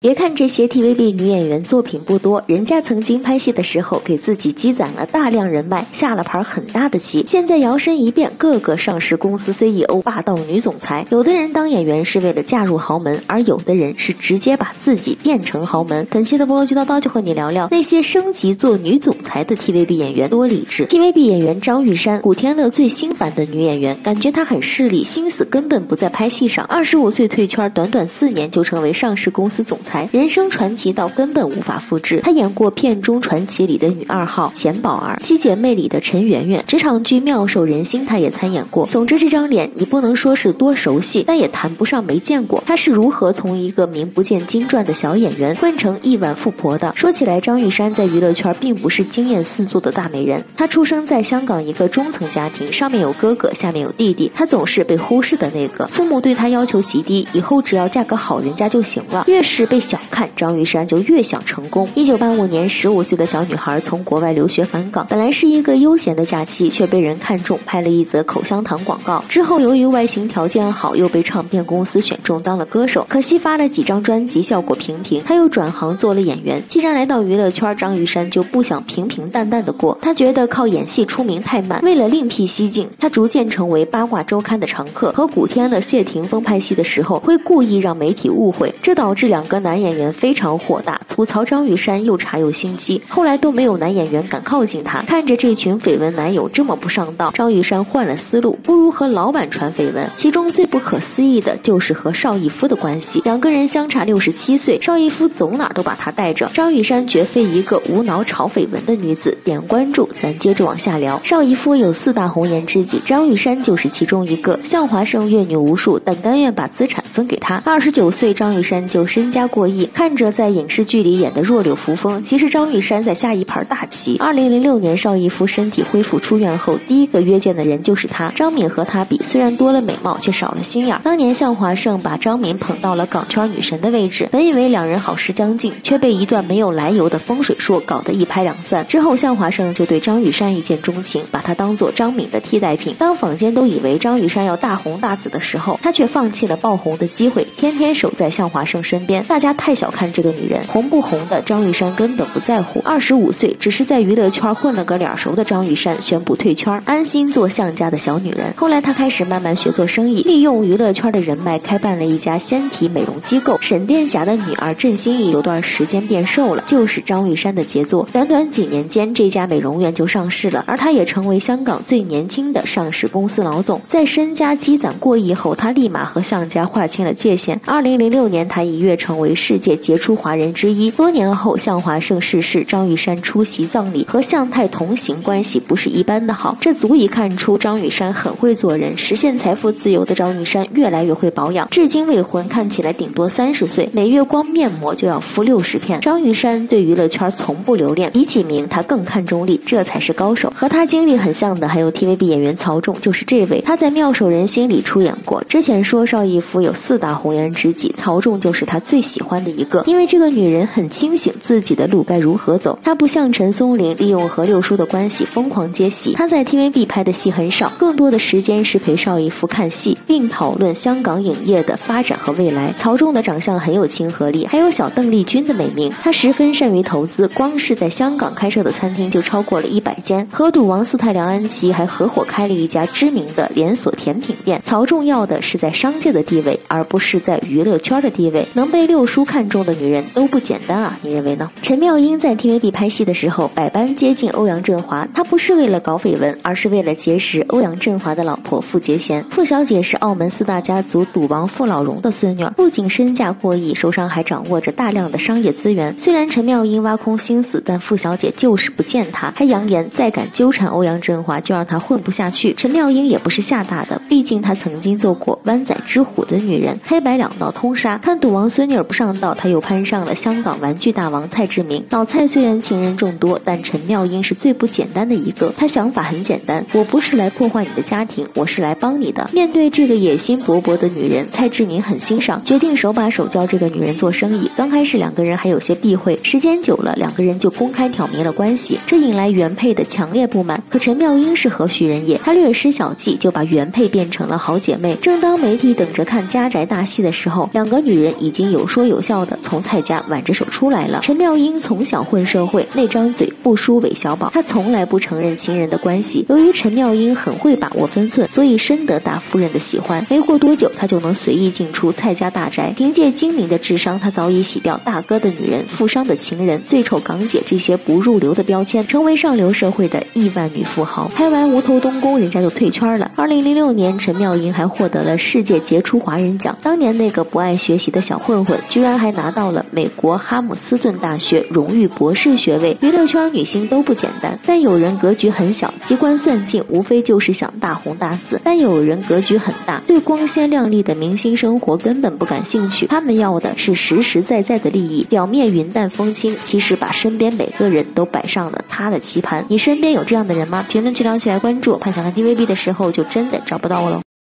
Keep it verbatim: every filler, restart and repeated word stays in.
别看这些 T V B 女演员作品不多，人家曾经拍戏的时候给自己积攒了大量人脉，下了盘很大的棋。现在摇身一变，个个上市公司 C E O、霸道女总裁。有的人当演员是为了嫁入豪门，而有的人是直接把自己变成豪门。本期的菠萝剧叨叨就和你聊聊那些升级做女总裁的 T V B 演员多理智。T V B 演员张玉珊，古天乐最心烦的女演员，感觉她很势利，心思根本不在拍戏上。二十五岁退圈，短短四年就成为上市公司总裁，人生传奇到根本无法复制。她演过《片中传奇》里的女二号钱宝儿，《七姐妹》里的陈圆圆，职场剧《妙手仁心》她也参演过。总之，这张脸你不能说是多熟悉，但也谈不上没见过。她是如何从一个名不见经传的小演员混成亿万富婆的？说起来，张玉珊在娱乐圈并不是惊艳四座的大美人。她出生在香港一个中层家庭，上面有哥哥，下面有弟弟，她总是被忽视的那个。父母对她要求极低，以后只要嫁个好人家就行了。越是被小看，张玉珊就越想成功。一九八五年，十五岁的小女孩从国外留学返港，本来是一个悠闲的假期，却被人看中，拍了一则口香糖广告。之后由于外形条件好，又被唱片公司选中当了歌手。可惜发了几张专辑，效果平平，她又转行做了演员。既然来到娱乐圈，张玉珊就不想平平淡淡的过。她觉得靠演戏出名太慢，为了另辟蹊径，她逐渐成为八卦周刊的常客。和古天乐、谢霆锋拍戏的时候，会故意让媒体误会，这导致两个男演员非常火大，吐槽张玉珊又茶又心机。后来都没有男演员敢靠近她。看着这群绯闻男友这么不上道，张玉珊换了思路，不如和老板传绯闻。其中最不可思议的就是和邵逸夫的关系，两个人相差六十七岁，邵逸夫走哪儿都把她带着。张玉珊绝非一个无脑炒绯闻的女子。点关注，咱接着往下聊。邵逸夫有四大红颜知己，张玉珊就是其中一个。向华胜阅女无数，但甘愿把资产分给他。二十九岁，张玉珊就身家过亿。看着在影视剧里演的弱柳扶风，其实张玉珊在下一盘大棋。二零零六年，邵逸夫身体恢复出院后，第一个约见的人就是他。张敏和他比，虽然多了美貌，却少了心眼。当年向华胜把张敏捧到了港圈女神的位置，本以为两人好事将近，却被一段没有来由的风水说搞得一拍两散。之后，向华胜就对张玉珊一见钟情，把她当作张敏的替代品。当坊间都以为张玉珊要大红大紫的时候，她却放弃了爆红的机会，天天守在向华胜身边。大家太小看这个女人，红不红的张玉珊根本不在乎。二十五岁，只是在娱乐圈混了个脸熟的张玉珊宣布退圈，安心做向家的小女人。后来她开始慢慢学做生意，利用娱乐圈的人脉开办了一家纤体美容机构。沈殿霞的女儿郑欣宜有段时间变瘦了，就是张玉珊的杰作。短短几年间，这家美容院就上市了，而她也成为香港最年轻的上市公司老总。在身家积攒过亿后，她立马和向家划清了界限。二零零六年，她一跃成为世界杰出华人之一。多年后，向华胜逝世，张玉珊出席葬礼，和向太同行，关系不是一般的好。这足以看出张玉珊很会做人。实现财富自由的张玉珊越来越会保养，至今未婚，看起来顶多三十岁，每月光面膜就要敷六十片。张玉珊对娱乐圈从不留恋，比起名，她更看重利，这才是高手。和她经历很像的还有 T V B 演员曹仲，就是这位。他在《妙手仁心》里出演过。之前说邵逸夫有四大红颜知己，曹仲就是他最喜欢的一个，因为这个女人很清醒自己的路该如何走。她不像陈松伶利用和六叔的关系疯狂接戏，她在 T V B 拍的戏很少，更多的时间是陪邵逸夫看戏，并讨论香港影业的发展和未来。曹仲的长相很有亲和力，还有小邓丽君的美名。他十分善于投资，光是在香港开设的餐厅就超过了一百间，和赌王斯泰良安琪还合伙开了一家知名的连锁甜品店。曹仲要的是在商界的地位，而不是在娱乐圈的地位。能被六叔看中的女人都不简单啊，你认为呢？陈妙英在 T V B 拍戏的时候，百般接近欧阳震华，她不是为了搞绯闻，而是为了结识欧阳震华的老婆傅洁贤。傅小姐是澳门四大家族赌王傅老荣的孙女，不仅身价过亿，手上还掌握着大量的商业资源。虽然陈妙英挖空心思，但傅小姐就是不见她，还扬言再敢纠缠欧阳震华就让她混不下去。陈妙英也不是吓大的，毕竟她曾经做过湾仔之虎的女人，黑白两道通杀。看赌王孙女不上道，她又攀上了香港玩具大王蔡志明。老蔡虽然情人众多，但陈妙英是最不简单的一个。她想法很简单，我不是来破坏你的家庭，我是来帮你的。面对这个野心勃勃的女人，蔡志明很欣赏，决定手把手教这个女人做生意。刚开始两个人还有些避讳，时间久了，两个人就公开挑明了关系，这引来原配的强烈不满。可陈妙英是何许人也，她略施小计就把原配变成了好姐妹。正当媒体等着看家宅大戏的时候，两个女人已经有说有有效的从蔡家挽着手出来了。陈妙英从小混社会，那张嘴不输韦小宝，她从来不承认情人的关系。由于陈妙英很会把握分寸，所以深得大夫人的喜欢。没过多久，她就能随意进出蔡家大宅。凭借精明的智商，她早已洗掉大哥的女人、富商的情人、最丑港姐这些不入流的标签，成为上流社会的亿万女富豪。拍完无头东宫，人家就退圈了。二零零六年，陈妙英还获得了世界杰出华人奖。当年那个不爱学习的小混混，居然还拿到了美国哈姆斯顿大学荣誉博士学位。娱乐圈女星都不简单，但有人格局很小，机关算尽，无非就是想大红大紫；但有人格局很大，对光鲜亮丽的明星生活根本不感兴趣。他们要的是实实在在的利益，表面云淡风轻，其实把身边每个人都摆上了他的棋盘。你身边有这样的人吗？评论区聊起来关注，怕想看 D V B 的时候就真的找不到我了。